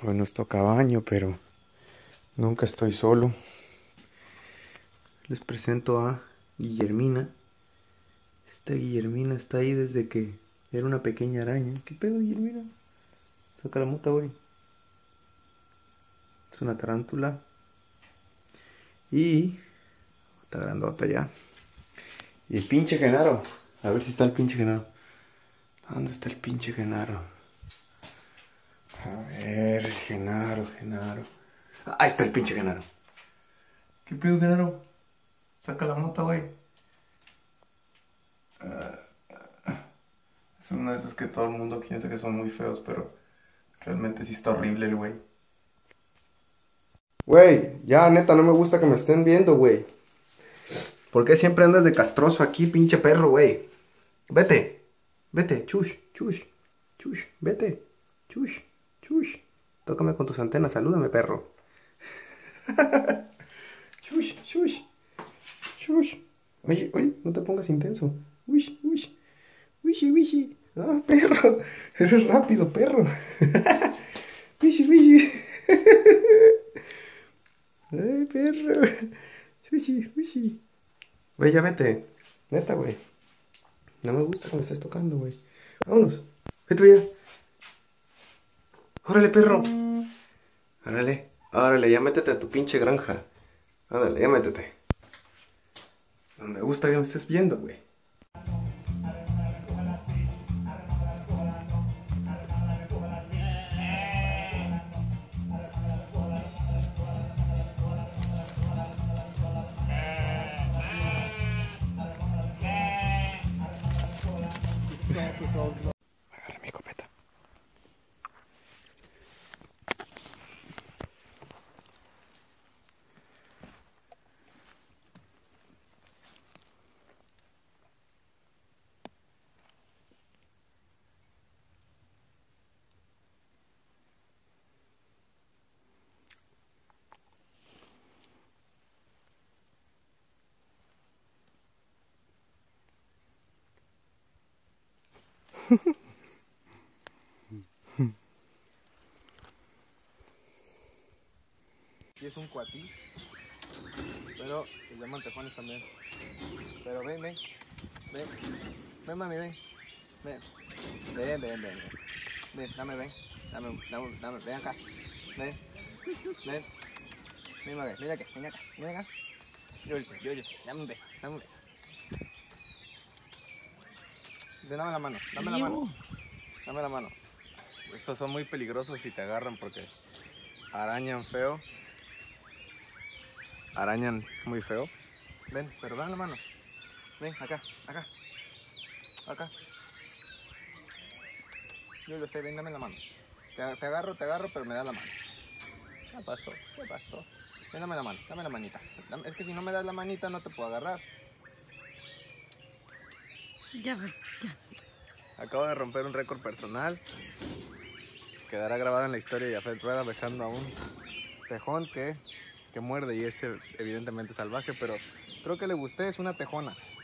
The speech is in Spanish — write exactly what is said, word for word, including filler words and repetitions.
Hoy nos toca baño, pero nunca estoy solo. Les presento a Guillermina. Esta Guillermina está ahí desde que era una pequeña araña. ¿Qué pedo, Guillermina? Saca la mota, güey. Es una tarántula. Y está grandota ya. Y el pinche Genaro. A ver si está el pinche Genaro. ¿Dónde está el pinche Genaro? A ver, Genaro, Genaro. Ahí está el pinche Genaro. ¿Qué pedo, Genaro? Saca la mota, güey. Uh, es uno de esos que todo el mundo piensa que son muy feos, pero realmente sí está horrible el güey. Güey, ya neta, no me gusta que me estén viendo, güey. ¿Por qué siempre andas de castroso aquí, pinche perro, güey? Vete, vete, chush, chush, chush, vete, chush, chush. Tócame con tus antenas, salúdame, perro. Chush, chush, chush. Oye, oye, no te pongas intenso. Uy, uy, uy, uy. Ah, perro, eres rápido, perro. Uy, uy. Ay, perro. Uy, uy. Güey, ya vete. Neta, güey. No me gusta que me estés tocando, güey. Vámonos. Vete, ya. Órale, perro. Órale. Órale, ya métete a tu pinche granja. Órale, ya métete. No me gusta que me estés viendo, güey. Agarra mi copeta. Y es un cuatí, pero se llaman tejones también. Pero ven, ven, ven, ven mami, ven, ven, ven, ven, ven, ven, ven, dame, ven, dame, dame, dame, ven acá, ven, ven, ven, ven, ven acá, ven acá, ven acá, yo yo yo dame un beso, dame un beso. Dame la mano, dame la mano, dame la mano. Estos son muy peligrosos si te agarran porque arañan feo. Arañan muy feo. Ven, pero dame la mano. Ven, acá, acá. Acá. Yo lo sé, ven, dame la mano. Te, te agarro, te agarro, pero me das la mano. ¿Qué pasó? ¿Qué pasó? Ven, dame la mano, dame la manita. Dame, es que si no me das la manita no te puedo agarrar. Ya, ya. Acabo de romper un récord personal. Quedará grabado en la historia de Yafet Rueda besando a un tejón que, que muerde y es evidentemente salvaje, pero creo que le gusté, es una tejona.